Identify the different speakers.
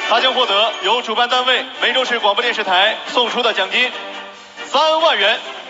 Speaker 1: 他将获得由主办单位梅州市广播电视台送出的奖金3万元。